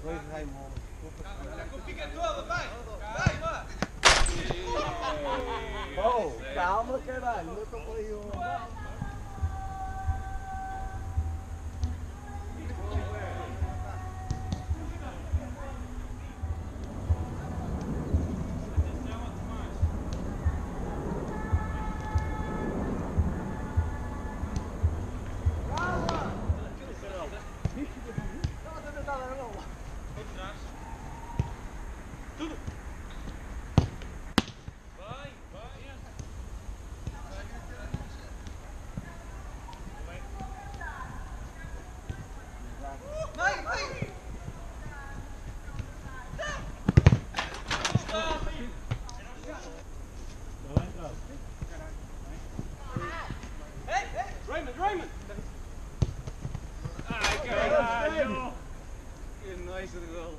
Dois Raimundo. Fica toda, vai! Vai, vai! Oh, calma, caralho, não estou por aí. Raymond! Ai, caralho! Que nojo de gol.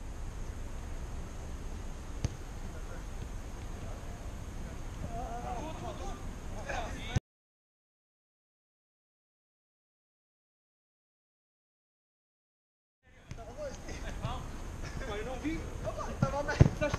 Eu não vi. Estava a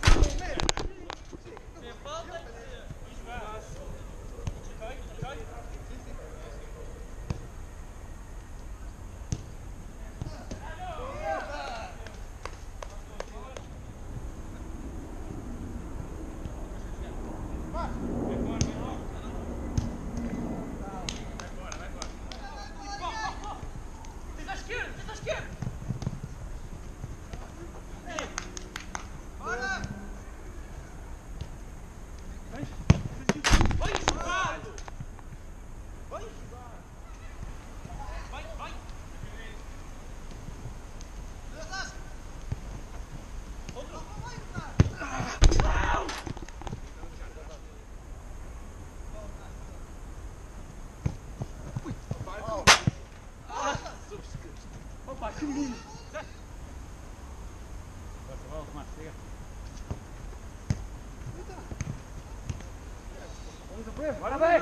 Bora, vai!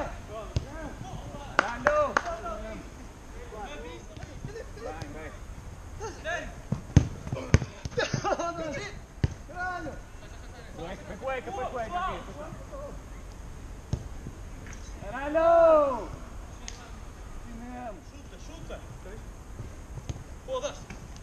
Caralho! Chuta! Foda-se!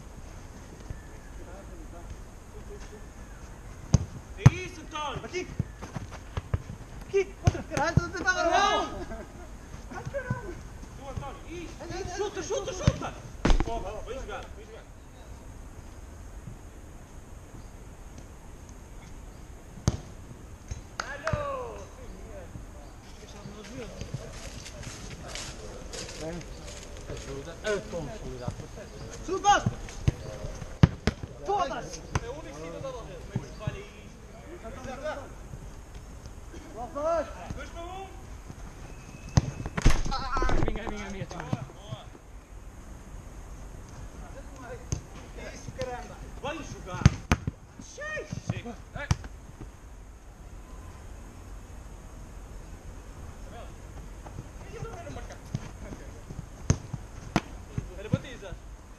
É isso, António! Aqui! Aqui! Outra! Caralho, estou a tentar agora! Não! Ai, caralho! Tu, António! Isso! Chuta! Foda, vem jogar! Ajuda a consolidar o processo. Chuta! Foda-se! É o único sítio da loja. Como é que se falha isso? Volta! 2 para 1! Minha. Boa! Isso, caramba! Vai jogar! Chega! Era batiza!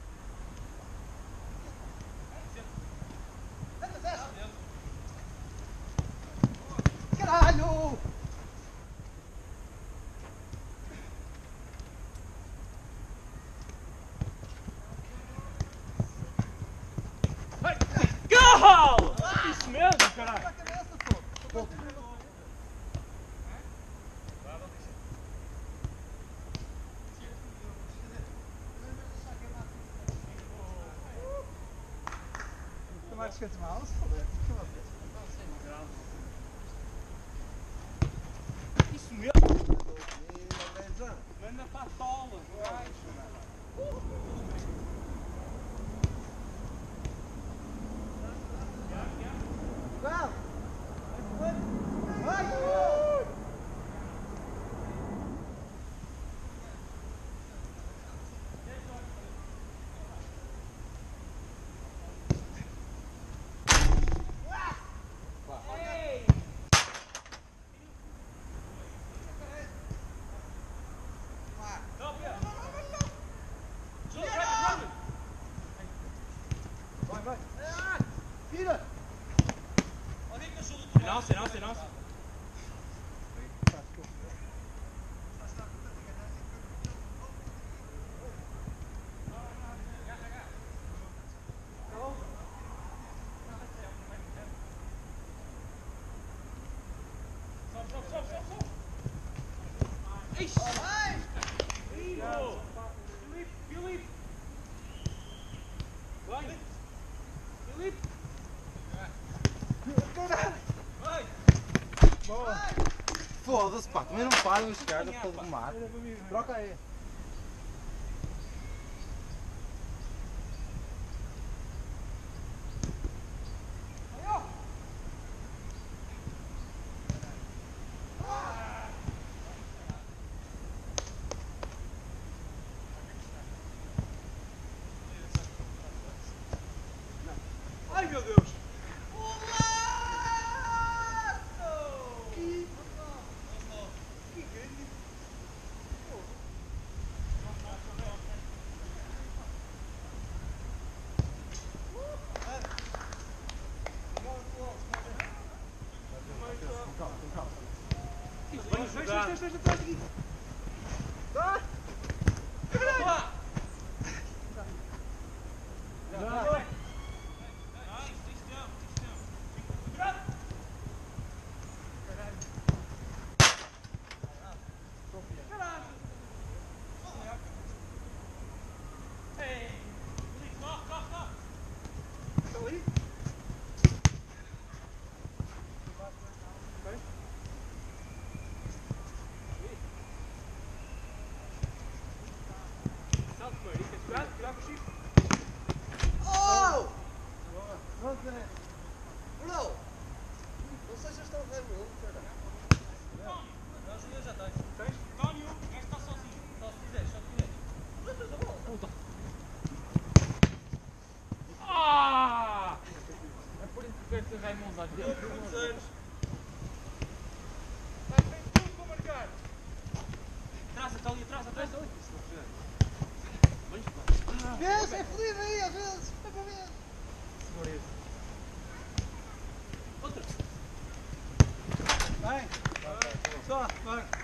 Caralho! Gol! Isso mesmo, caralho! Tomar descanso mal, Isso mesmo! Manda para a tola! Go, Raymond! vai. Vira. É nosso, é nosso, é nosso. Ixi! Filipe! Vai! Filipe! Vai! Boa. Foda-se, pá, também não param os caras para arrumar. Troca aí. Ai meu Deus! Vamos jogar! Oh! Pronto, né? Bro! Não sei se estão a ver o cara. Já tens. António, este está sozinho. Só se quiser, só se quiser. Não tens a bola. Ah! É por isso que esse Raimundo às vezes. Muitos anos. Tem tudo para marcar. Atrás, Atólia, atrás, atrás. Vê-se, é fodido aí, às vezes. É para ver. Outra. Vai. Só, vai.